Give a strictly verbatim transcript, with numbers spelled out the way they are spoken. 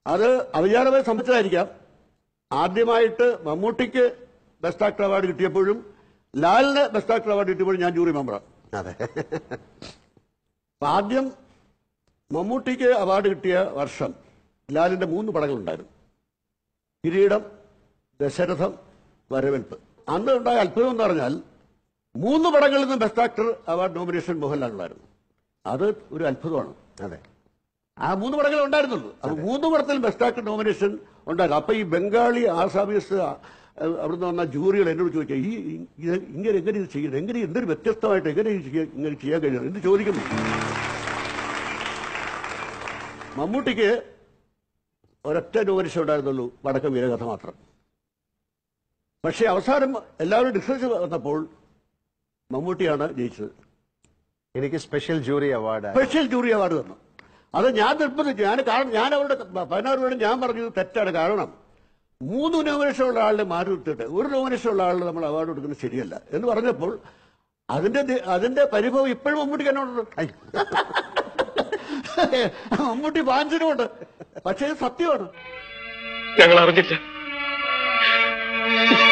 അത് അവിചാരമായി സംഭവിച്ചതായിരിക്കാം. ആദ്യമായിട്ട് മമ്മൂട്ടിക്ക് ബെസ്റ്റ് ആക്ടർ അവാർഡ് കിട്ടിയപ്പോഴും ലാലിന് ബെസ്റ്റ് ആക്ടർ അവാർഡ് കിട്ടിയപ്പോഴും ഞാൻ ജൂറി മെമ്പറാണ്. അതെ. ആദ്യം മമ്മൂട്ടിക്ക് അവാർഡ് കിട്ടിയ വർഷം ലാലിന്റെ മൂന്ന് പടങ്ങളുണ്ടായിരുന്നു. കിരീടം, ദശരഥം, വരവേൽപ്പ്. അന്ന് ഉണ്ടായ അത്ഭുതം എന്ന് പറഞ്ഞാൽ മൂന്ന് പടങ്ങളിൽ നിന്നും ബെസ്റ്റ് ആക്ടർ അവാർഡ് നോമിനേഷൻ മോഹൻലാലിനായിരുന്നു. അത് ഒരു അത്ഭുതമാണ്. അതെ, ആ മൂന്ന് പടങ്ങളെ ഉണ്ടായിരുന്നുള്ളൂ. അത് മൂന്ന് പടത്തിൽ ബെസ്റ്റ് ആക്ടർ നോമിനേഷൻ ഉണ്ടായിരുന്നു. അപ്പൊ ഈ ബംഗാളി ആസാമീസ് അവിടുന്ന് വന്ന ജൂറികൾ എന്നോട് ചോദിക്കുക, ഈ ഇങ്ങനെ എങ്ങനെ ഇത് ചെയ്യുന്നത്, എങ്ങനെ എന്തൊരു വ്യത്യസ്തമായിട്ട് എങ്ങനെ ഇങ്ങനെ ചെയ്യാൻ കഴിയുന്നത് എന്ന് ചോദിക്കുന്നു. മമ്മൂട്ടിക്ക് ഒരൊറ്റ നോമിനേഷൻ ഉണ്ടായിരുന്നുള്ളൂ, വടക്കം വീരകഥ മാത്രം. പക്ഷേ അവസാനം എല്ലാവരും ഡിസ്കസ് വന്നപ്പോൾ മമ്മൂട്ടിയാണ് ജയിച്ചത്. എനിക്ക് special jury award special jury award തന്നു. അത് ഞാൻ നിർബന്ധിച്ചു. ഞാൻ കാരണം ഞാൻ അവരുടെ പതിനാറ് പേരും ഞാൻ പറഞ്ഞത് തെറ്റാണ്. കാരണം മൂന്ന് നോമിനേഷൻ ഉള്ള ആളിനെ മാറ്റി നിർത്തിയിട്ട് ഒരു നോമിനേഷൻ ഉള്ള ആളിന് നമ്മൾ അവാർഡ് കൊടുക്കുന്നത് ശരിയല്ല എന്ന് പറഞ്ഞപ്പോൾ അതിന്റെ അതിന്റെ പരിഭവം ഇപ്പോഴും മമ്മൂട്ടിക്ക് എന്നോടുണ്ട്. മമ്മൂട്ടി വാഞ്ചനുമുണ്ട്. പക്ഷേ ഇത് സത്യമാണ്. ഞങ്ങൾ അറിഞ്ഞില്ല.